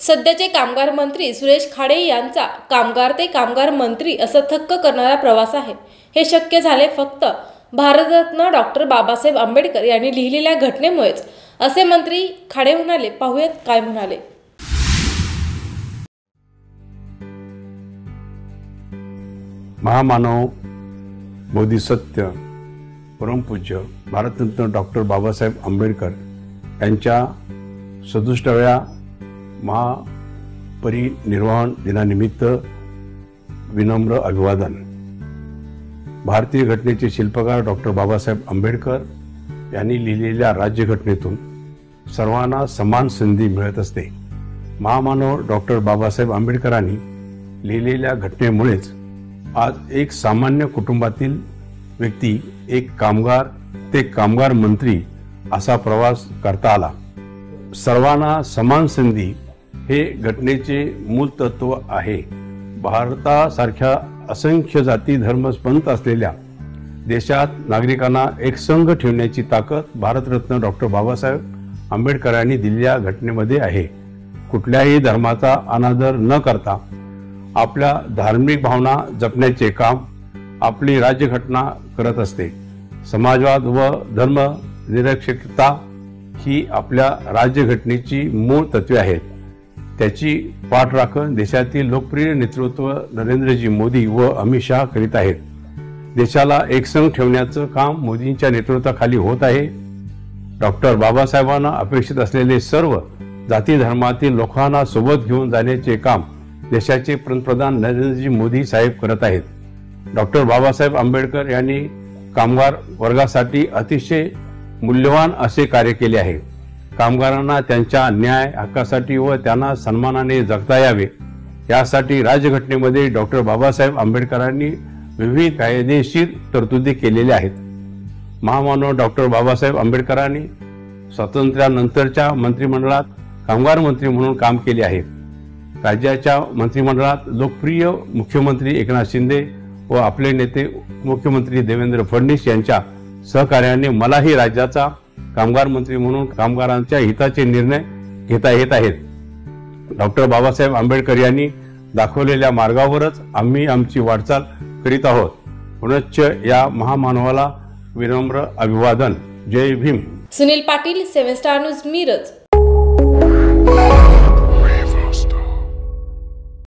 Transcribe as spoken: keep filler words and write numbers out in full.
सध्याचे कामगार मंत्री सुरेश खाडे यांचा कामगार ते कामगार मंत्री असं थक्क करणारा प्रवास आहे। हे शक्य झाले फक्त भारतरत्न डॉक्टर बाबासाहेब आंबेडकर यांनी लिहिलेल्या घटनेमुळेच, असे मंत्री खाडे म्हणाले। पाहूयात काय म्हणाले। महामानव बोधिसत्व परमपूज्य भारतरत्न डॉक्टर बाबासाहेब आंबेडकर यांच्या सदुसष्टाव्या महापरिनिर्वाण दिनानिमित्त विनम्र अभिवादन। भारतीय घटनेचे शिल्पकार डॉक्टर बाबासाहेब आंबेडकर यांनी लिहिलेल्या राज्यघटनेतून सर्वांना समान संधी मिळत असते। महामानव डॉक्टर बाबासाहेब आंबेडकरांनी लिहिलेल्या घटनेमुळेच आज एक सामान्य कुटुंबातील व्यक्ती एक कामगार ते कामगार मंत्री असा प्रवास करता आला। सर्वांना समान संधी हे घटनेचे मूल तत्व आहे। भारतासारख्या असंख्य जाती धर्म पंथ असलेल्या देशात नागरिकांना एकसंघ ठेवण्याची ताकद भारतरत्न डॉक्टर बाबासाहेब आंबेडकरांनी दिलेल्या घटनेमध्ये आहे। कुठल्याही धर्माचा अनादर न करता आपल्या धार्मिक भावना जपण्याचे काम आपली राज्यघटना करत असते। समाजवाद व धर्मनिरपेक्षता ही आपल्या राज्यघटनेची मूळ तत्वे आहेत। त्याची पाठराखण देशातील लोकप्रिय नेतृत्व नरेंद्रजी मोदी व अमित शाह करीत आहेत। देशाला एकसंघ ठेवण्याचं काम मोदींच्या नेतृत्वाखाली होत आहे। डॉक्टर बाबासाहेबांना अपेक्षित असलेले सर्व जाती धर्मातील लोकांना सोबत घेऊन जाण्याचे काम देशाचे पंतप्रधान नरेंद्रजी मोदी साहेब करत आहेत। डॉक्टर बाबासाहेब आंबेडकर यांनी कामगार वर्गासाठी अतिशय मूल्यवान असे कार्य केले आहे। कामगारांना त्यांच्या न्याय हक्कासाठी व त्यांना सन्मानाने जगता यावे यासाठी राज्यघटनेमध्ये डॉक्टर बाबासाहेब आंबेडकरांनी विविध कायदेशीर तरतुदी केलेल्या आहेत। महामानव डॉक्टर बाबासाहेब आंबेडकरांनी स्वातंत्र्यानंतरच्या मंत्रिमंडळात कामगार मंत्री म्हणून काम केले आहे। राज्याच्या मंत्रिमंडळात लोकप्रिय मुख्यमंत्री एकनाथ शिंदे व आपले नेते मुख्यमंत्री देवेंद्र फडणवीस यांच्या सहकार्याने मलाही राज्याचा कामगार मंत्री म्हणून कामगारांच्या हिताचे निर्णय घेता येत आहेत। डॉक्टर बाबासाहेब आंबेडकर यांनी दाखवलेल्या मार्गावरच आम्ही आमची वाटचाल करीत आहोत। पुनश्च या महामानवाला विनम्र अभिवादन। जय भीम। Sunil Patil, seven star news, Miraj.